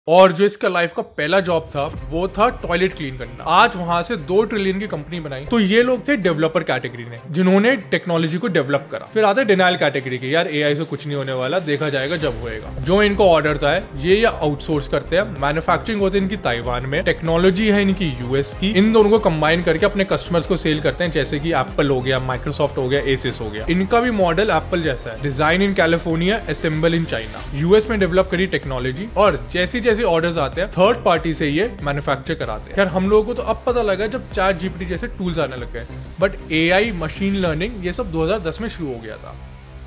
और जो इसका लाइफ का पहला जॉब था वो था टॉयलेट क्लीन करना। आज वहां से 2 ट्रिलियन की कंपनी बनाई। तो ये लोग थे डेवलपर कैटेगरी में जिन्होंने टेक्नोलॉजी को डेवलप करा। फिर आते डिनाइल कैटेगरी के, यार एआई से कुछ नहीं होने वाला, देखा जाएगा जब होएगा। जो इनको ऑर्डर्स आए ये आउटसोर्स करते हैं। मैन्युफैक्चरिंग होती है इनकी ताइवान में, टेक्नोलॉजी है इनकी यूएस की। इन दोनों को कंबाइन करके अपने कस्टमर्स को सेल करते हैं, जैसे कि एप्पल हो गया, माइक्रोसॉफ्ट हो गया, एसिस हो गया। इनका भी मॉडल एप्पल जैसा है, design in California, assemble in China. US में डेवलप करी टेक्नोलॉजी और जैसी जैसी ऑर्डर्स आते हैं थर्ड पार्टी से ये मैन्युफैक्चर कराते हैं। यार हम लोगों को तो अब पता लगा जब चैट जीपीटी जैसे टूल्स आने लग गए, बट एआई, मशीन लर्निंग ये सब 2010 में शुरू हो गया था।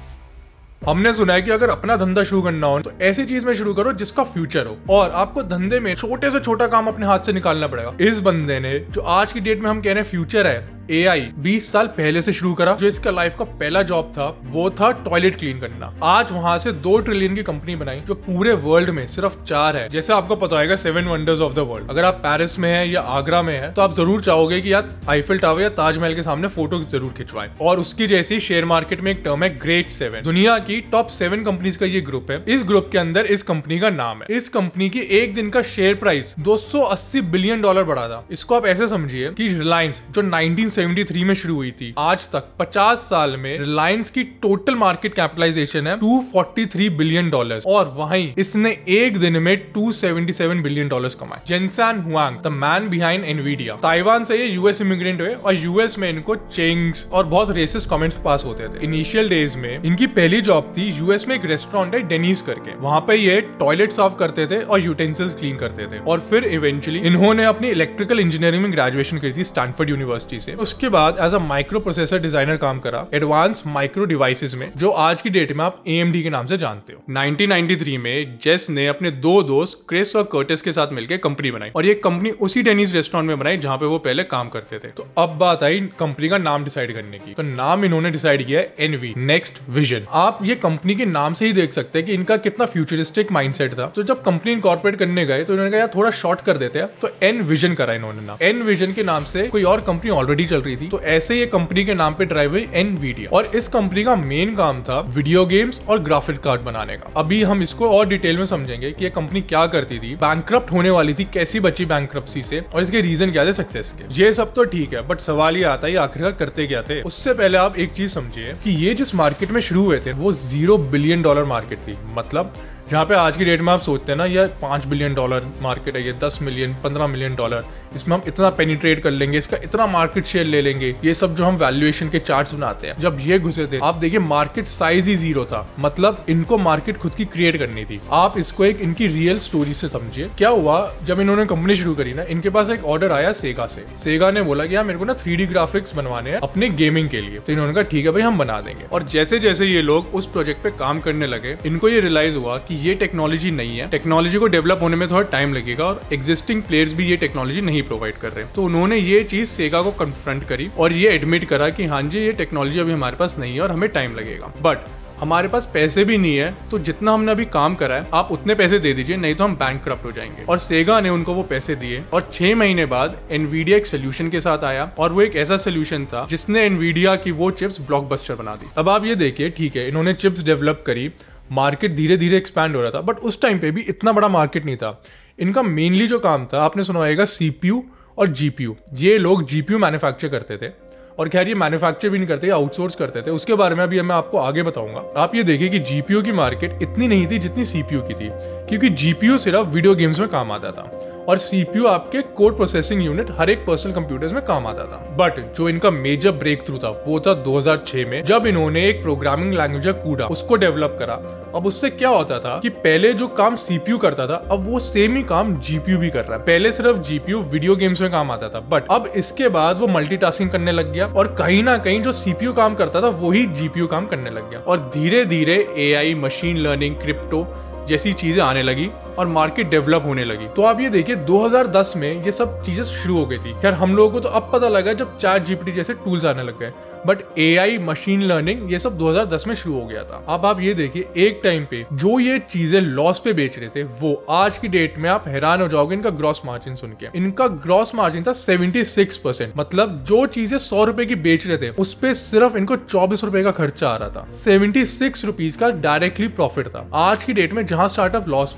हमने सुना है कि अगर अपना धंधा शुरू करना हो तो ऐसी चीज में शुरू करो जिसका फ्यूचर हो, और आपको धंधे में छोटे से छोटा काम अपने हाथ से निकालना पड़ेगा। इस बंदे ने, जो आज की डेट में हम कह रहे हैं फ्यूचर है, एआई 20 साल पहले से शुरू करा। जो इसका लाइफ का पहला जॉब था वो था टॉयलेट क्लीन करना। आज वहां से 2 ट्रिलियन की कंपनी बनाई, जो पूरे वर्ल्ड में सिर्फ 4 है। जैसे आपको पता होगा 7 वंडर्स ऑफ द वर्ल्ड। अगर आप पेरिस में है या आगरा में है तो आप जरूर चाहोगे कि यार आईफिल टावर या ताजमहल के सामने फोटो जरूर खिंचवाएं। और उसकी जैसी शेयर मार्केट में एक टर्म है ग्रेट 7। दुनिया की टॉप 7 कंपनीज का ये ग्रुप है। इस ग्रुप के अंदर इस कंपनी का नाम है। इस कंपनी की एक दिन का शेयर प्राइस $280 बिलियन बढ़ा था। इसको आप ऐसे समझिए कि रिलायंस जो 1973 में शुरू हुई थी, आज तक 50 साल में रिलायंस की टोटल मार्केट कैपिटलाइजेशन है $243 बिलियन, और वहीं इसने एक दिन में $277 बिलियन कमाए। Jensen Huang, the man behind Nvidia. Taiwan से ये यूएस इमिग्रेंट हुए और यूएस में इनको चेंग्स और बहुत रेसिस्ट कमेंट्स पास होते थे। इनिशियल डेज में इनकी पहली जॉब थी यूएस में एक रेस्टोरेंट है डेनीज करके, वहां पे ये टॉयलेट साफ करते थे और यूटेंसिल्स क्लीन करते थे। और फिर इवेंचुअली इन्होंने अपनी इलेक्ट्रिकल इंजीनियरिंग में ग्रेजुएशन करी थी स्टैनफोर्ड यूनिवर्सिटी से। उसके बाद as a micro processor designer काम करा एडवांस माइक्रो डिवाइसेस में, जो आज की डेट में आप AMD के नाम से जानते हो। 1993 में जेस ने अपने 2 दोस्त क्रिस और कर्टिस के साथ मिलकर कंपनी बनाई, और ये कंपनी उसी डेनीज रेस्टोरेंट में बनाई जहां पे वो पहले काम करते थे। तो अब बात आई कंपनी का नाम डिसाइड करने की। तो नाम इन्होंने डिसाइड किया है NV, नेक्स्ट विजन। आप ये कंपनी के नाम से ही देख सकते हैं कि इनका कितना फ्यूचरिस्टिक माइंडसेट था। तो जब कंपनी इनकॉर्पोरेट करने गए तो इन्होंने कहा यार थोड़ा शॉर्ट कर देते हैं, तो N विजन करा इन्होंने नाम। N विजन के नाम से कोई और कंपनी ऑलरेडी चल रही थी, तो ऐसे ये कंपनी के नाम पे ड्राइव हुई एनवीडिया। और इस कंपनी का मेन काम था वीडियो गेम्स और ग्राफिक कार्ड बनाने का। अभी हम इसको और डिटेल में समझेंगे कि ये कंपनी क्या करती थी, बैंकक्रप्ट होने वाली थी, कैसी बची बैंकक्रप्सी से, और इसके रीजन क्या थे सक्सेस के। ये सब तो ठीक है, बट सवाल ये आता है आखिरकार करते क्या थे। उससे पहले आप एक चीज समझिए कि ये जिस मार्केट में शुरू हुए थे वो $0 बिलियन मार्केट थी। मतलब जहाँ पे आज की डेट में आप सोचते हैं ना ये $5 बिलियन मार्केट है, ये 10 मिलियन, 15 मिलियन डॉलर, इसमें हम इतना पेनिट्रेट कर लेंगे, इसका इतना मार्केट शेयर ले लेंगे। ये सब जो हम वैल्यूएशन के चार्ट्स बनाते हैं, जब ये घुसे थे आप देखिए मार्केट साइज ही 0 था। मतलब इनको मार्केट खुद की क्रिएट करनी थी। आप इसको एक इनकी रियल स्टोरी से समझिए। क्या हुआ जब इन्होंने कंपनी शुरू करी ना, इनके पास एक ऑर्डर आया सेगा से। सेगा ने बोला कि यार मेरे को ना 3D ग्राफिक्स बनवाने हैं अपने गेमिंग के लिए। तो इन्होंने कहा ठीक है भाई हम बना देंगे। और जैसे जैसे ये लोग उस प्रोजेक्ट पे काम करने लगे, इनको ये रियलाइज हुआ कि ये टेक्नोलॉजी नहीं है, टेक्नोलॉजी को डेवलप होने में थोड़ा टाइम लगेगा, और एग्जिस्टिंग प्लेयर्स भी ये टेक्नोलॉजी नहीं प्रोवाइड कर रहे। तो उन्होंने ये चीज सेगा को कन्फ्रंट करी और ये एडमिट करा कि हाँ जी ये टेक्नोलॉजी अभी हमारे पास नहीं है और हमें टाइम लगेगा, बट हमारे पास पैसे भी नहीं है, तो जितना हमने अभी काम करा है आप उतने पैसे दे दीजिए, नहीं तो हम बैंकक्रप्ट हो जाएंगे। और सेगा ने उनको वो पैसे दिए, और 6 महीने बाद एनवीडिया एक सोल्यूशन के साथ आया, और वो एक ऐसा सोल्यूशन था जिसने एनवीडिया की वो चिप्स ब्लॉकबस्टर बना दी। अब आप ये देखिए, ठीक है इन्होंने चिप्स डेवलप करी, मार्केट धीरे धीरे एक्सपैंड हो रहा था, बट उस टाइम पे भी इतना बड़ा मार्केट नहीं था। इनका मेनली जो काम था, आपने सुना होगा CPU और GPU। ये लोग GPU मैन्युफैक्चर करते थे, और खैर ये मैन्युफैक्चर भी नहीं करते, आउटसोर्स करते थे। उसके बारे में अभी मैं आपको आगे बताऊंगा। आप ये देखिए कि GPU की मार्केट इतनी नहीं थी जितनी CPU की थी, क्योंकि GPU सिर्फ वीडियो गेम्स में काम आता था, और CPU आपके कोड प्रोसेसिंग यूनिट हर एक पर्सनल कंप्यूटर्स में काम आता था। बट जो इनका मेजर ब्रेक थ्रू था वो था 2006 में, जब इन्होंने एक प्रोग्रामिंग लैंग्वेज कूडा उसको डेवलप करा। अब उससे क्या होता था कि पहले जो काम CPU करता था, अब वो सेम ही काम GPU भी कर रहा है। पहले सिर्फ GPU वीडियो गेम्स में काम आता था, बट अब इसके बाद वो मल्टीटास्किंग करने लग गया, और कहीं ना कहीं जो CPU काम करता था वही GPU काम करने लग गया। और धीरे धीरे AI, मशीन लर्निंग, क्रिप्टो जैसी चीजें आने लगी और मार्केट डेवलप होने लगी। तो आप ये देखिए 2010 में ये सब चीजें शुरू हो गई थी। यार हम लोगों को तो अब पता लगा जब चैट जीपीटी जैसे टूल्स आने लग गए, बट एआई, मशीन लर्निंग ये सब 2010 में शुरू हो गया था। अब आप ये देखिए एक टाइम पे जो ये चीजें लॉस पे बेच रहे थे, वो आज की डेट में आप हैरान हो जाओगे इनका ग्रॉस मार्जिन सुन के। इनका ग्रॉस मार्जिन था 76%। मतलब जो चीजें 100 रुपए की बेच रहे थे उस पे सिर्फ इनको 24 रुपए का खर्चा आ रहा था। 76 रुपीज का डायरेक्टली प्रॉफिट था। आज की डेट में जहां स्टार्टअप लॉस में है या अगर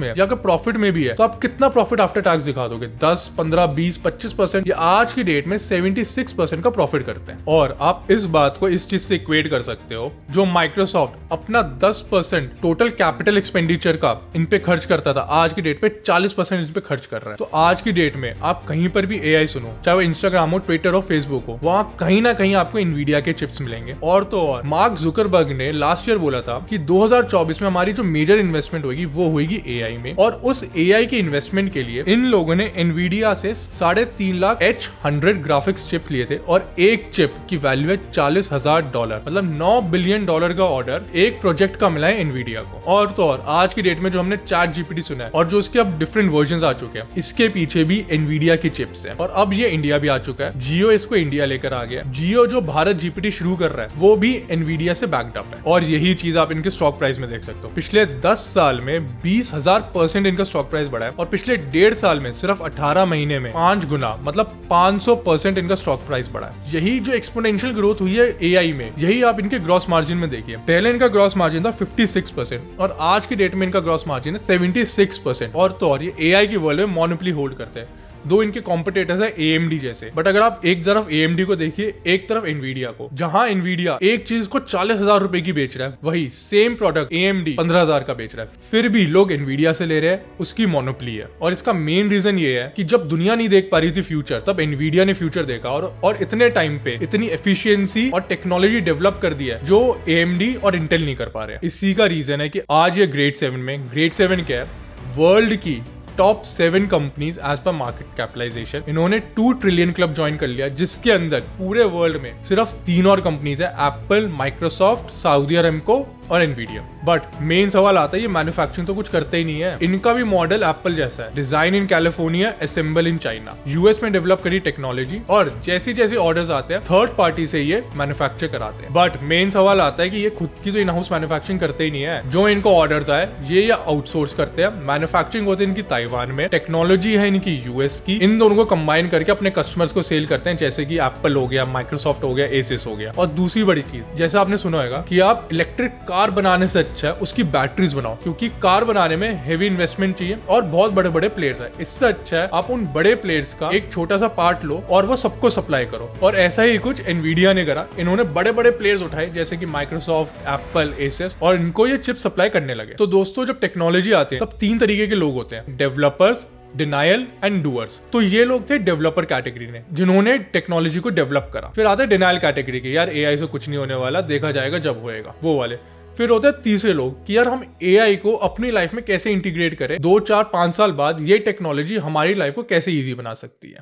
प्रॉफिट में भी है तो आप कितना प्रॉफिट आफ्टर टैक्स दिखा दोगे? 10, 15, 20, 25%? ये आज की डेट में 76% का प्रॉफिट करते हैं। और आप इस बात को इस चीज से इक्वेट कर सकते हो, जो माइक्रोसॉफ्ट अपना 10% टोटल कैपिटल एक्सपेंडिचर का इन पे खर्च करता था, आज की डेट पे 40% इन पे खर्च कर रहा है। तो आज की डेट में आप कहीं पर भी एआई सुनो, चाहे वो इंस्टाग्राम हो, ट्विटर हो, फेसबुक हो, वहां कहीं ना कहीं आपको इनवीडिया के चिप्स मिलेंगे। और तो और मार्क जुकरबर्ग ने लास्ट ईयर बोला था कि 2024 में हमारी जो मेजर इन्वेस्टमेंट होगी वो होगी एआई में, और उस एआई के इन्वेस्टमेंट के लिए इन लोगों ने एनवीडिया से 3.5 लाख H100 ग्राफिक्स चिप लिए थे, और एक चिप की वैल्यू है $40,000, मतलब $9 बिलियन का ऑर्डर एक प्रोजेक्ट का मिला है एनवीडिया को। और तो और आज की डेट में जो हमने चैट जीपीटी सुना है और जो उसके अब डिफरेंट वर्जन आ चुके हैं, इसके पीछे भी एनवीडिया की चिप्स है। और अब ये इंडिया भी आ चुका है, जियो इसको इंडिया लेकर आ गया। जियो जो भारत जीपीटी शुरू कर रहा है वो भी एनवीडिया से बैक्ड अप है, और यही चीज आप इनके स्टॉक प्राइस में देख सकते हो। पिछले 10 साल में 20,000% इनका स्टॉक प्राइस बढ़ा है, और पिछले 1.5 साल में सिर्फ 18 महीने में 5 गुना, मतलब 500% इनका स्टॉक प्राइस बढ़ा है। यही जो एक्सपोनेंशियल ग्रोथ हुई है एआई में, यही आप इनके ग्रॉस मार्जिन में देखिए। पहले इनका ग्रॉस मार्जिन था 56%, और आज की डेट में इनका ग्रॉस मार्जिन है 76%। और तो और ये एआई की वर्ल्ड में मोनोपोली होल्ड करते हैं। दो इनके कॉम्पिटिटर्स है AMD जैसे, बट अगर आप एक तरफ AMD को देखिए, एक तरफ एनवीडिया को, जहां एनवीडिया एक चीज को 40,000 रुपए की बेच रहा है, वही सेम प्रोडक्ट AMD 15,000 का बेच रहा है। फिर भी लोग एनवीडिया से ले रहे हैं, उसकी मोनोपोली है। और इसका मेन रीजन ये है कि जब दुनिया नहीं देख पा रही थी फ्यूचर, तब एनवीडिया ने फ्यूचर देखा, और इतने टाइम पे इतनी एफिशिएंसी और टेक्नोलॉजी डेवलप कर दी है जो AMD और इंटेल नहीं कर पा रहे। इसी का रीजन है कि आज ये ग्रेड 7 में, ग्रेड 7 क्या है, वर्ल्ड की top 7 companies as per market capitalisation, इन्होंने 2 ट्रिलियन क्लब ज्वाइन कर लिया, जिसके अंदर पूरे वर्ल्ड में सिर्फ 3 और कंपनीज है, एप्पल, माइक्रोसॉफ्ट, सऊदी अरेमको और एनवीडिया। बट मेन सवाल आता है, ये मैन्युफैक्चरिंग तो कुछ करते ही नहीं है। इनका भी मॉडल एप्पल जैसा है, design in California, assemble in China, US में डेवलप करी टेक्नोलॉजी, और जैसी जैसी ऑर्डर्स आते हैं थर्ड पार्टी से ये मैन्युफैक्चर कराते हैं। बट मेन सवाल आता है कि ये खुद की तो इन हाउस मैन्युफैक्चरिंग करते ही नहीं है। जो इनको ऑर्डर्स आए ये आउटसोर्स करते हैं। मैन्युफैक्चरिंग होती है इनकी ताइवान में, टेक्नोलॉजी है इनकी यूएस की। इन दोनों को कंबाइन करके अपने कस्टमर्स को सेल करते हैं, जैसे कि एप्पल हो गया, माइक्रोसॉफ्ट हो गया, एसिस हो गया। और दूसरी बड़ी चीज, जैसे आपने सुना होगा कि आप इलेक्ट्रिक कार बनाने से अच्छा है उसकी बैटरीज बनाओ, क्योंकि कार बनाने में हेवी इन्वेस्टमेंट चाहिए और बहुत बड़े बड़े प्लेयर्स है। इससे अच्छा है आप उन बड़े प्लेयर्स का एक छोटा सा पार्ट लो और वो सबको सप्लाई करो। और ऐसा ही कुछ एनवीडिया ने करा, इन्होंने बड़े बड़े प्लेयर्स उठाए जैसे कि माइक्रोसॉफ्ट, एप्पल, एसिस, और इनको ये चिप सप्लाई करने लगे। तो दोस्तों जब टेक्नोलॉजी आती है तब 3 तरीके के लोग होते हैं, डेवलपर्स, डिनायल एंड डूअर्स। तो ये लोग थे डेवलपर कैटेगरी में, जिन्होंने टेक्नोलॉजी को डेवलप करा। फिर आते डिनायल कैटेगरी के, यार एआई से कुछ नहीं होने वाला, देखा जाएगा जब होएगा, वो वाले। फिर होते हैं तीसरे लोग कि यार हम एआई को अपनी लाइफ में कैसे इंटीग्रेट करें, 2, 4, 5 साल बाद ये टेक्नोलॉजी हमारी लाइफ को कैसे इजी बना सकती है।